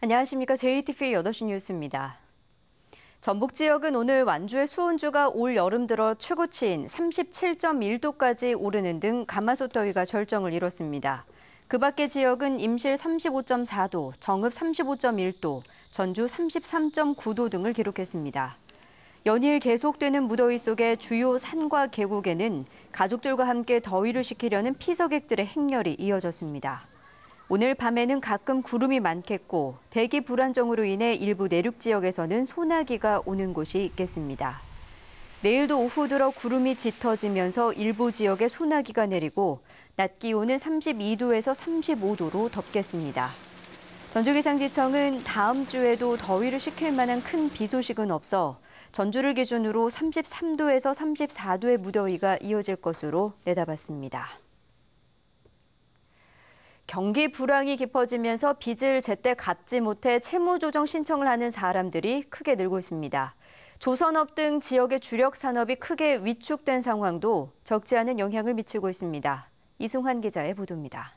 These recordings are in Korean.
안녕하십니까. JTBC 8시 뉴스입니다. 전북 지역은 오늘 완주의 수온주가 올 여름 들어 최고치인 37.1도까지 오르는 등 가마솥 더위가 절정을 이뤘습니다. 그 밖의 지역은 임실 35.4도, 정읍 35.1도, 전주 33.9도 등을 기록했습니다. 연일 계속되는 무더위 속에 주요 산과 계곡에는 가족들과 함께 더위를 식히려는 피서객들의 행렬이 이어졌습니다. 오늘 밤에는 가끔 구름이 많겠고 대기 불안정으로 인해 일부 내륙 지역에서는 소나기가 오는 곳이 있겠습니다. 내일도 오후 들어 구름이 짙어지면서 일부 지역에 소나기가 내리고 낮 기온은 32도에서 35도로 덥겠습니다. 전주기상지청은 다음 주에도 더위를 식힐 만한 큰 비 소식은 없어 전주를 기준으로 33도에서 34도의 무더위가 이어질 것으로 내다봤습니다. 경기 불황이 깊어지면서 빚을 제때 갚지 못해 채무조정 신청을 하는 사람들이 크게 늘고 있습니다. 조선업 등 지역의 주력 산업이 크게 위축된 상황도 적지 않은 영향을 미치고 있습니다. 이승환 기자의 보도입니다.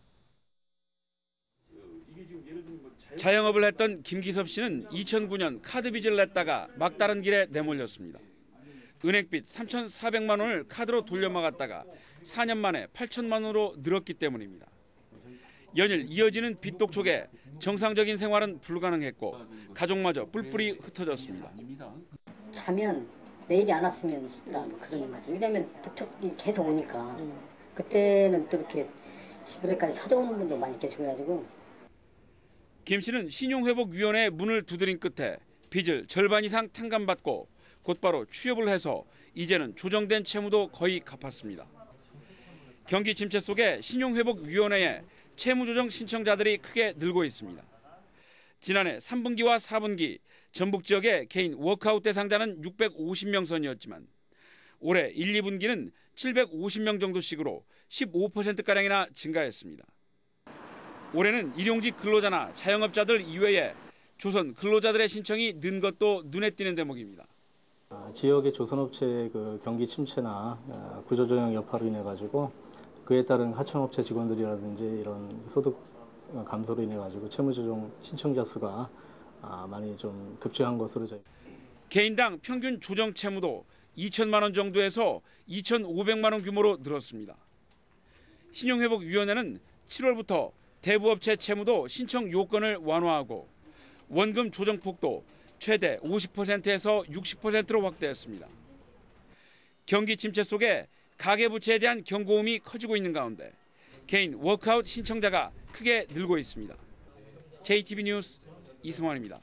자영업을 했던 김기섭 씨는 2009년 카드 빚을 냈다가 막다른 길에 내몰렸습니다. 은행빚 3,400만 원을 카드로 돌려막았다가 4년 만에 8천만 원으로 늘었기 때문입니다. 연일 이어지는 빚 독촉에 정상적인 생활은 불가능했고 가족마저 뿔뿔이 흩어졌습니다. 자면 내일이 안 왔으면 그러는 거죠. 왜냐면 독촉이 계속 오니까 그때는 또 이렇게 집에까지 찾아오는 분도 많이 계셔가지고. 김 씨는 신용회복위원회에 문을 두드린 끝에 빚을 절반 이상 탕감받고 곧바로 취업을 해서 이제는 조정된 채무도 거의 갚았습니다. 경기 침체 속에 신용회복위원회에 채무조정 신청자들이 크게 늘고 있습니다. 지난해 3분기와 4분기 전북 지역의 개인 워크아웃 대상자는 650명 선이었지만 올해 1, 2분기는 750명 정도씩으로 15%가량이나 증가했습니다. 올해는 일용직 근로자나 자영업자들 이외에 조선 근로자들의 신청이 는 것도 눈에 띄는 대목입니다. 지역의 조선업체의 경기 침체나 구조조정 여파로 인해 가지고 그에 따른 하청업체 직원들이라든지 이런 소득 감소로 인해 가지고 채무조정 신청자 수가 많이 좀 급증한 것으로 저희. 개인당 평균 조정 채무도 2천만 원 정도에서 2,500만 원 규모로 늘었습니다. 신용회복위원회는 7월부터 대부업체 채무도 신청 요건을 완화하고 원금 조정폭도 최대 50%에서 60%로 확대했습니다. 경기 침체 속에 가계부채에 대한 경고음이 커지고 있는 가운데 개인 워크아웃 신청자가 크게 늘고 있습니다. JTBC 뉴스 이승환입니다.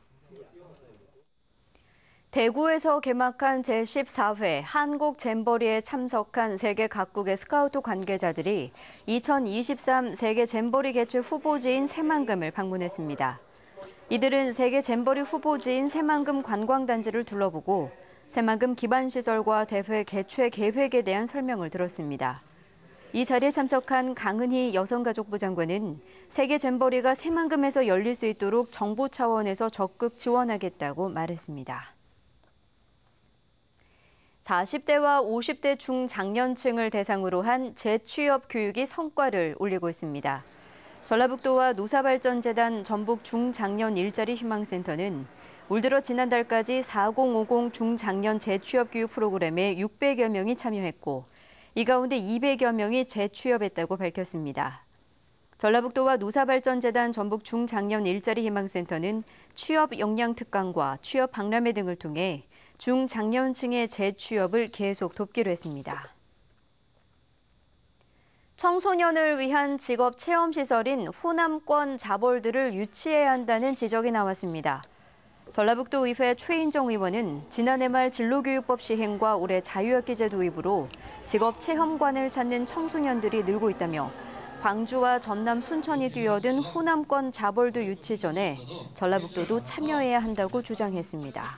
대구에서 개막한 제14회 한국 잼버리에 참석한 세계 각국의 스카우트 관계자들이 2023 세계 잼버리 개최 후보지인 새만금을 방문했습니다. 이들은 세계 잼버리 후보지인 새만금 관광단지를 둘러보고 새만금 기반시설과 대회 개최 계획에 대한 설명을 들었습니다. 이 자리에 참석한 강은희 여성가족부 장관은 세계 잼버리가 새만금에서 열릴 수 있도록 정부 차원에서 적극 지원하겠다고 말했습니다. 40대와 50대 중장년층을 대상으로 한 재취업 교육이 성과를 올리고 있습니다. 전라북도와 노사발전재단 전북 중장년 일자리 희망센터는 올 들어 지난달까지 4050 중장년 재취업 교육 프로그램에 600여 명이 참여했고 이 가운데 200여 명이 재취업했다고 밝혔습니다. 전라북도와 노사발전재단 전북 중장년 일자리 희망센터는 취업 역량 특강과 취업 박람회 등을 통해 중장년층의 재취업을 계속 돕기로 했습니다. 청소년을 위한 직업 체험 시설인 호남권 자벌들을 유치해야 한다는 지적이 나왔습니다. 전라북도 의회 최인정 의원은 지난해 말 진로교육법 시행과 올해 자유학기제 도입으로 직업 체험관을 찾는 청소년들이 늘고 있다며 광주와 전남 순천이 뛰어든 호남권 자벌도 유치 전에 전라북도도 참여해야 한다고 주장했습니다.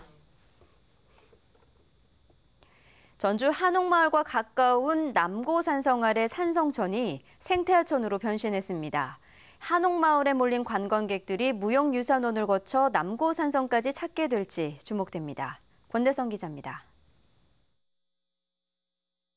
전주 한옥마을과 가까운 남고산성 아래 산성천이 생태하천으로 변신했습니다. 한옥마을에 몰린 관광객들이 무형유산원을 거쳐 남고산성까지 찾게 될지 주목됩니다. 권대성 기자입니다.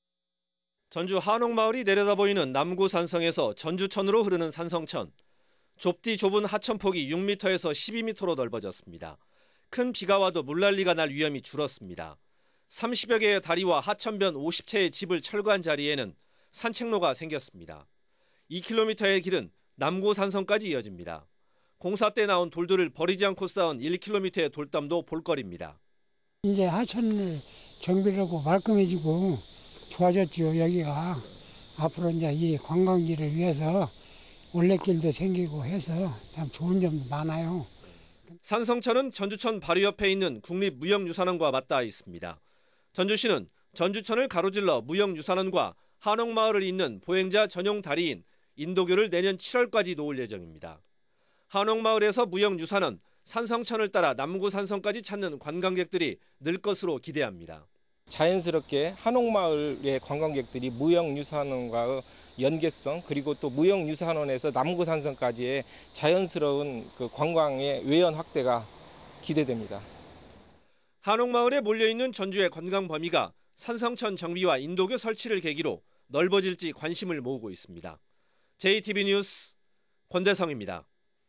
전주 한옥마을이 내려다보이는 남구산성에서 전주천으로 흐르는 산성천. 좁디 좁은 하천폭이 6m에서 12m로 넓어졌습니다. 큰 비가 와도 물난리가 날 위험이 줄었습니다. 30여 개의 다리와 하천변 50채의 집을 철거한 자리에는 산책로가 생겼습니다. 2km의 길은 남고산성까지 이어집니다. 공사 때 나온 돌들을 버리지 않고 쌓은 1km의 돌담도 볼거리입니다. 이제 하천을 정비하고 말끔해지고 좋아졌죠. 여기가 앞으로 이제 이 관광지를 위해서 올레길도 생기고 해서 참 좋은 점도 많아요. 산성천은 전주천 바로 옆에 있는 국립무형유산원과 맞닿아 있습니다. 전주시는 전주천을 가로질러 무형유산원과 한옥마을을 잇는 보행자 전용 다리인 인도교를 내년 7월까지 놓을 예정입니다. 한옥마을에서 무형유산원, 산성천을 따라 남구산성까지 찾는 관광객들이 늘 것으로 기대합니다. 자연스럽게 한옥마을의 관광객들이 무형유산원과의 연계성 그리고 또 무형유산원에서 남구산성까지의 자연스러운 그 관광의 외연 확대가 기대됩니다. 한옥마을에 몰려있는 전주의 관광 범위가 산성천 정비와 인도교 설치를 계기로 넓어질지 관심을 모으고 있습니다. JTB 뉴스 권대성입니다.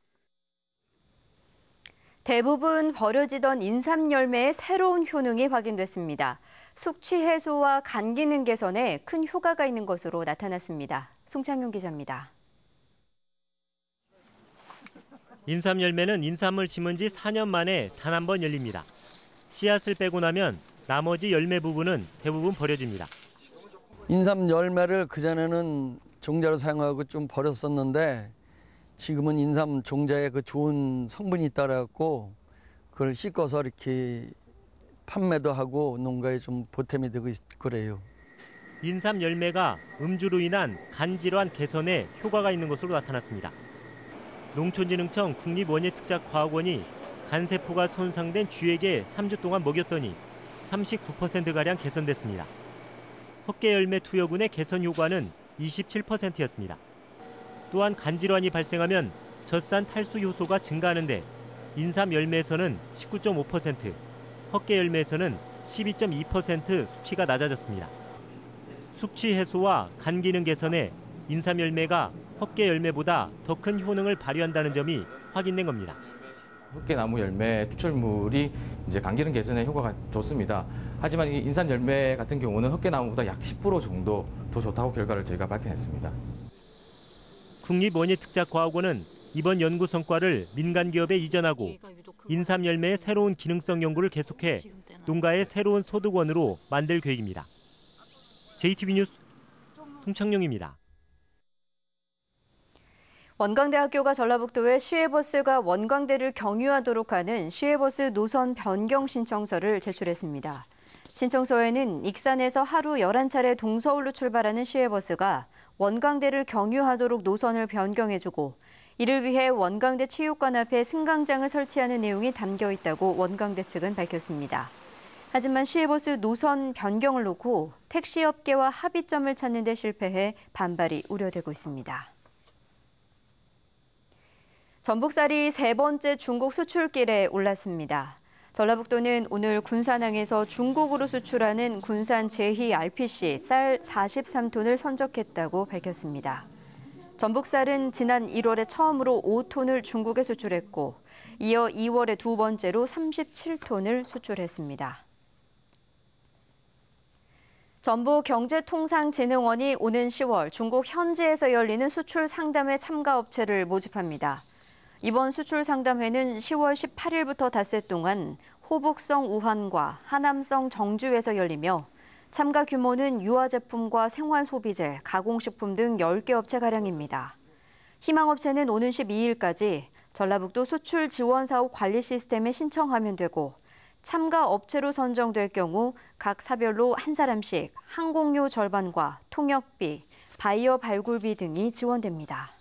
대부분 버려지던 인삼열매의 새로운 효능이 확인됐습니다. 숙취 해소와 간 기능 개선에 큰 효과가 있는 것으로 나타났습니다. 송창용 기자입니다. 인삼열매는 인삼을 심은 지 4년 만에 단 한 번 열립니다. 씨앗을 빼고 나면 나머지 열매 부분은 대부분 버려집니다. 인삼 열매를 그전에는 종자로 사용하고 좀 버렸었는데 지금은 인삼 종자에 그 좋은 성분이 있다고 그걸 씻어서 이렇게 판매도 하고 농가에 좀 보탬이 되고 그래요. 인삼 열매가 음주로 인한 간 질환 개선에 효과가 있는 것으로 나타났습니다. 농촌진흥청 국립원예특작과학원이 간세포가 손상된 쥐에게 3주 동안 먹였더니 39%가량 개선됐습니다. 헛개 열매 투여군의 개선 효과는 27%였습니다. 또한 간 질환이 발생하면 젖산 탈수 효소가 증가하는데 인삼 열매에서는 19.5%, 헛개 열매에서는 12.2% 수치가 낮아졌습니다. 숙취 해소와 간 기능 개선에 인삼 열매가 헛개 열매보다 더 큰 효능을 발휘한다는 점이 확인된 겁니다. 헛개나무 열매 추출물이 이제 간 기능 개선에 효과가 좋습니다. 하지만 이 인삼 열매 같은 경우는 헛개나무보다 약 10% 정도 더 좋다고 결과를 저희가 밝혀냈습니다. 국립원예특작과학원은 이번 연구 성과를 민간 기업에 이전하고 인삼 열매의 새로운 기능성 연구를 계속해 농가의 새로운 소득원으로 만들 계획입니다. JTB 뉴스 송창용입니다. 원광대학교가 전라북도에 시외버스가 원광대를 경유하도록 하는 시외버스 노선 변경 신청서를 제출했습니다. 신청서에는 익산에서 하루 11차례 동서울로 출발하는 시외버스가 원광대를 경유하도록 노선을 변경해주고 이를 위해 원광대 체육관 앞에 승강장을 설치하는 내용이 담겨 있다고 원광대 측은 밝혔습니다. 하지만 시외버스 노선 변경을 놓고 택시업계와 합의점을 찾는 데 실패해 반발이 우려되고 있습니다. 전북쌀이 세 번째 중국 수출길에 올랐습니다. 전라북도는 오늘 군산항에서 중국으로 수출하는 군산 제2 RPC 쌀 43톤을 선적했다고 밝혔습니다. 전북쌀은 지난 1월에 처음으로 5톤을 중국에 수출했고 이어 2월에 두 번째로 37톤을 수출했습니다. 전북경제통상진흥원이 오는 10월 중국 현지에서 열리는 수출 상담회 참가 업체를 모집합니다. 이번 수출 상담회는 10월 18일부터 닷새 동안 호북성 우한과 하남성 정주에서 열리며 참가 규모는 유아제품과 생활소비재, 가공식품 등 10개 업체가량입니다. 희망업체는 오는 12일까지 전라북도 수출 지원 사업 관리 시스템에 신청하면 되고 참가 업체로 선정될 경우 각 사별로 한 사람씩 항공료 절반과 통역비, 바이어 발굴비 등이 지원됩니다.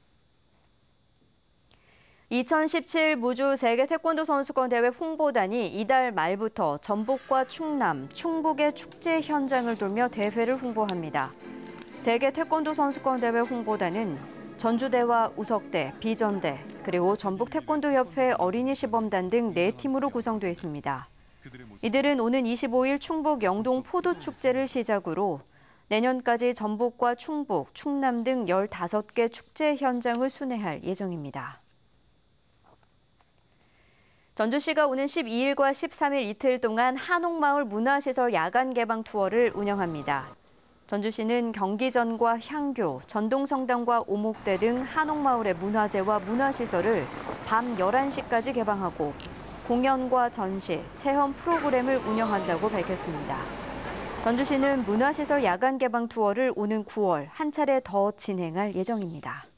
2017 무주 세계 태권도 선수권 대회 홍보단이 이달 말부터 전북과 충남, 충북의 축제 현장을 돌며 대회를 홍보합니다. 세계 태권도 선수권 대회 홍보단은 전주대와 우석대, 비전대, 그리고 전북 태권도협회 어린이 시범단 등 4팀으로 구성되어 있습니다. 이들은 오는 25일 충북 영동 포도축제를 시작으로 내년까지 전북과 충북, 충남 등 15개 축제 현장을 순회할 예정입니다. 전주시가 오는 12일과 13일 이틀 동안 한옥마을 문화시설 야간 개방 투어를 운영합니다. 전주시는 경기전과 향교, 전동성당과 오목대 등 한옥마을의 문화재와 문화시설을 밤 11시까지 개방하고 공연과 전시, 체험 프로그램을 운영한다고 밝혔습니다. 전주시는 문화시설 야간 개방 투어를 오는 9월 한 차례 더 진행할 예정입니다.